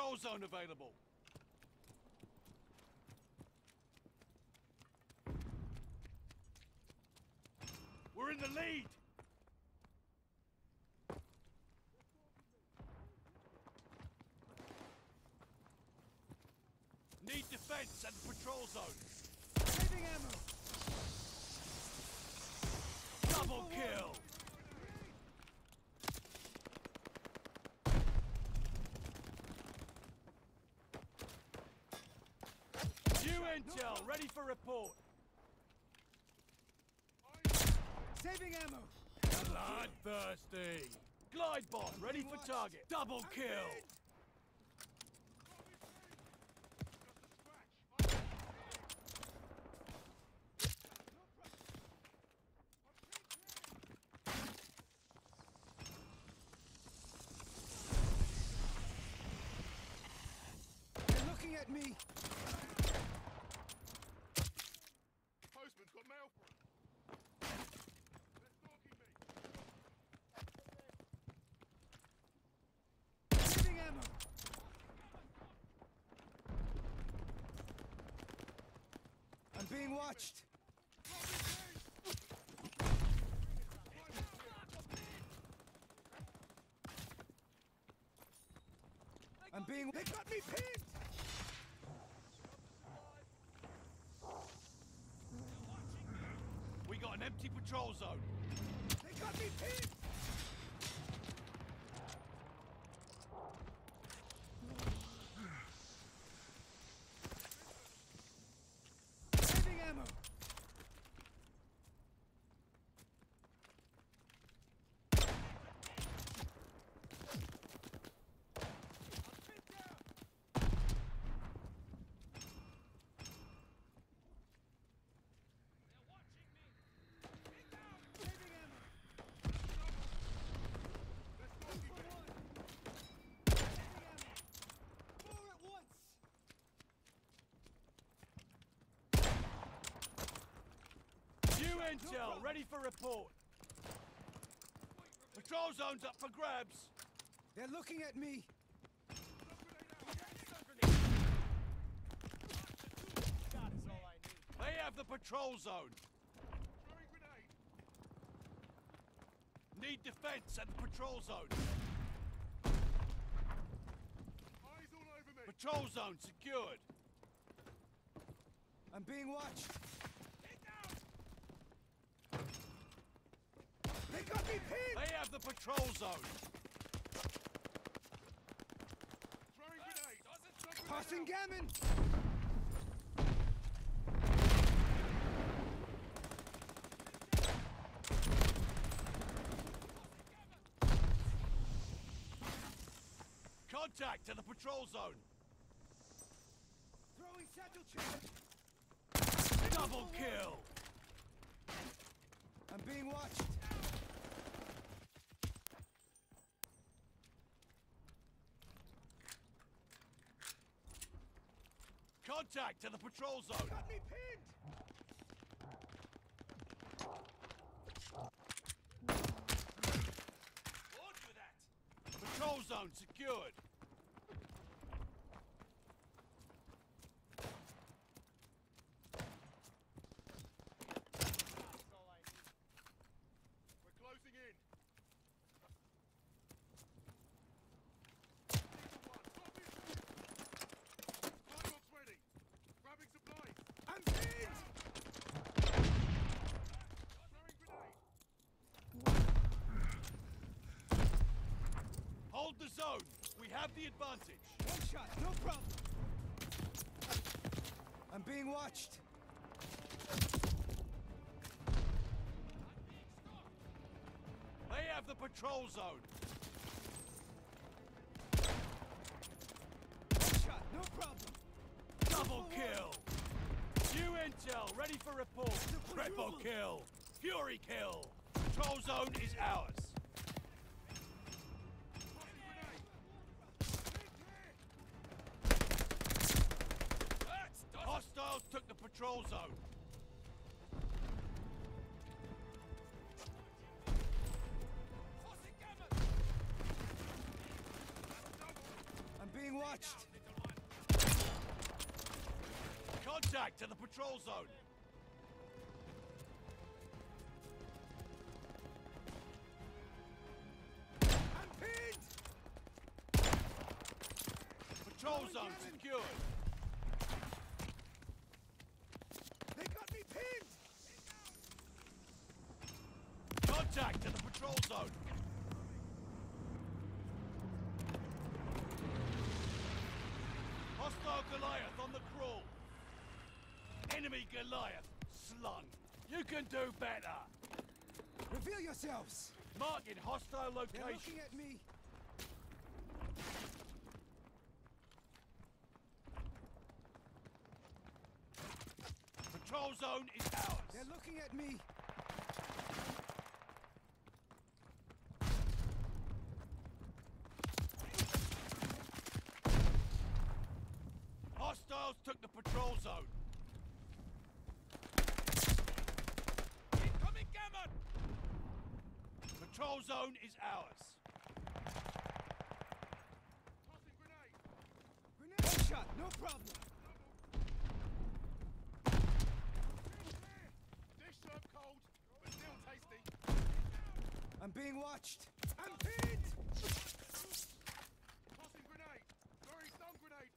Patrol zone available. We're in the lead. Need defense at the patrol zone. Saving ammo. Double kill. New intel, ready for report. Saving ammo. Bloodthirsty. Glide bomb, ready for target. Double kill. They're looking at me. Postman's got mail for him. They're stalking me. Saving ammo. I'm being watched. I'm being... They got me pinned! We got an empty patrol zone. They got me pinned! Saving ammo! New intel, ready for report. Patrol zone's up for grabs. They're looking at me. They have the patrol zone. Throwing grenade. Need defense at the patrol zone. Eyes all over me. Patrol zone secured. I'm being watched. They got me pinned! They have the patrol zone. Throwing grenade. Tossing gammon! Contact to the patrol zone. Throwing satchel charge! Double kill. I'm being watched. Contact to the patrol zone. Got me pinned! Roger that. Patrol zone secured. We're closing in. Fireworks ready. Grabbing supplies. I'm pinned! Throwing grenade. Hold the zone. We have the advantage. One shot, no problem. I'm being watched. They have the patrol zone. One shot, no problem. Double kill. New intel, ready for report. Triple kill. Fury kill. Patrol zone is ours. Hostiles took the patrol zone. I'm being watched. watched. Contact to the patrol zone. I'm pinned. Patrol zone secured. They got me pinned. Contact to the patrol zone. Hostile Goliath on the crawl. Enemy Goliath slung. You can do better. Reveal yourselves. Marking hostile They're location. looking at me. Patrol zone is ours. They're looking at me. Hostiles took the patrol zone. Incoming cannon! Patrol zone is ours. Tossing grenade! Grenade. Headshot. No problem. Dish served cold, but still tasty. I'm being watched. I'm pinned. Tossing grenade! Throwing stun grenade!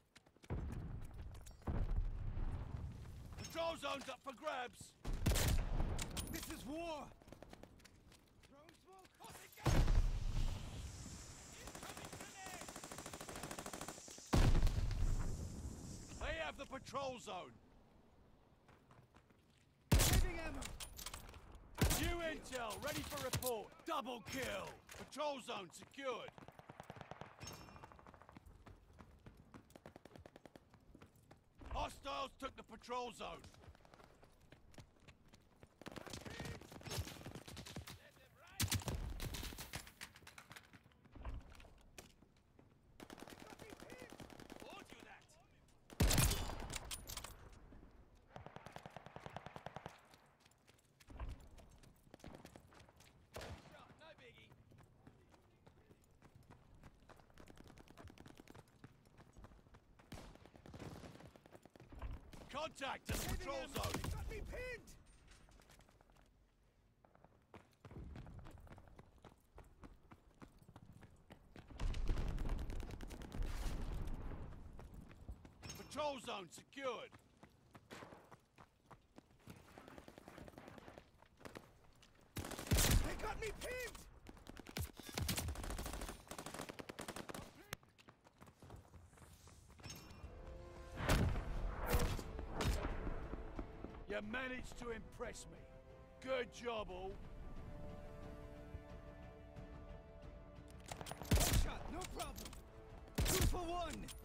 Patrol zone's up for grabs. This is war. Throwing smoke. Tossing cannon! Incoming grenade! They have the patrol zone. Saving ammo. New intel, ready for report. Double kill. Patrol zone secured. Hostiles took the patrol zone. Got me pinned. Told you that. No biggie. Contact to the Saving patrol ammo. zone. They got me pinned. Patrol zone secured. They got me pinned. You managed to impress me. Good job, all. Headshot. No problem. 2 for 1.